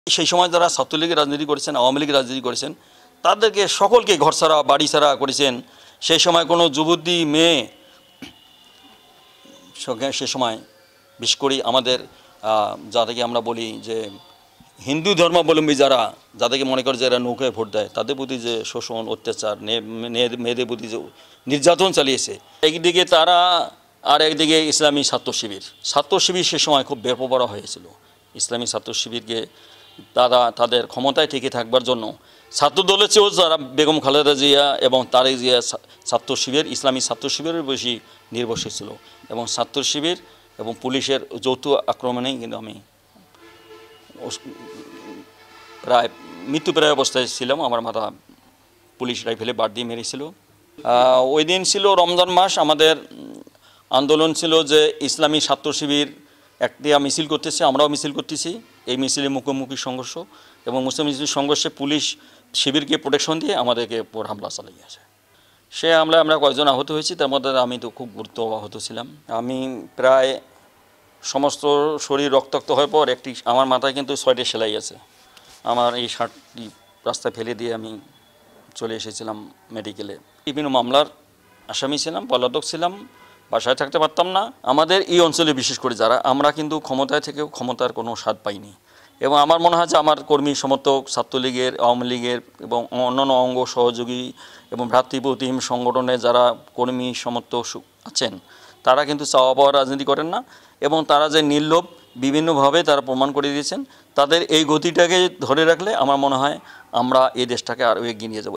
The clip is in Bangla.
সেই সময় যারা ছাত্রলীগের রাজনীতি করেছেন, আওয়ামী লীগের রাজনীতি করেছেন, তাদেরকে সকলকে ঘরছাড়া বাড়িছাড়া করেছেন। সেই সময় কোনো যুবতী মেয়ে সে সময় বিশেষ করে আমাদের যাদেরকে আমরা বলি যে হিন্দু ধর্মাবলম্বী যারা, যাদেরকে মনে করে যে এরা নৌকায় ভোট দেয়, তাদের প্রতি যে শোষণ অত্যাচার, মেয়েদের প্রতি যে নির্যাতন চালিয়েছে একদিকে তারা, আর একদিকে ইসলামী ছাত্র শিবির সে সময় খুব বেপরোয়া হয়েছিল। ইসলামী ছাত্র শিবিরকে তাদের ক্ষমতায় টিকে থাকবার জন্য ছাত্রদলের চেয়েও যারা বেগম খালেদা জিয়া এবং তারেক জিয়া ইসলামী ছাত্র শিবিরের বেশি নির্ভরশীল ছিল। এবং ছাত্র শিবির এবং পুলিশের যৌথ আক্রমণেই কিন্তু আমি প্রায় মৃত্যুপ্রায় অবস্থায় ছিলাম। আমার মাথা পুলিশ রাইফেলে বাড় দিয়ে মেরেছিল। ওই দিন ছিল রমজান মাস। আমাদের আন্দোলন ছিল যে ইসলামী ছাত্র শিবির একটা মিছিল করতেছে, আমরাও মিছিল করতেছি। এই মিছিলে মুখোমুখি সংঘর্ষ এবং মুসলিম সংঘর্ষে পুলিশ শিবিরকে প্রোটেকশন দিয়ে আমাদেরকে উপর হামলা চালিয়েছে। সে হামলায় আমরা কয়েকজন আহত হয়েছি, তার মধ্যে আমি তো খুব গুরুত্ব আহত ছিলাম। আমি প্রায় সমস্ত শরীর রক্তাক্ত হওয়ার পর আমার মাথায় কিন্তু 6টি সেলাই আছে। আমার এই শার্টটি রাস্তায় ফেলে দিয়ে আমি চলে এসেছিলাম মেডিকেলে। বিভিন্ন মামলার আসামি ছিলাম, পলাতক ছিলাম, বাসায় থাকতে পারতাম না। আমাদের এই অঞ্চলে বিশেষ করে যারা, আমরা কিন্তু ক্ষমতায় থেকেও ক্ষমতার কোনো স্বাদ পাইনি। এবং আমার মনে হয় যে আমার কর্মী সমর্থক ছাত্রলীগের, আওয়ামী লীগের এবং অন্যান্য অঙ্গ সহযোগী এবং ভ্রাতৃপ্রতিম সংগঠনে যারা কর্মী সমর্থক আছেন, তারা কিন্তু চাওয়া পাওয়া রাজনীতি করেন না। এবং তারা যে নির্লোভ বিভিন্নভাবে তারা প্রমাণ করে দিয়েছেন। তাদের এই গতিটাকে ধরে রাখলে আমার মনে হয় আমরা এই দেশটাকে আরও এগিয়ে নিয়ে যাব।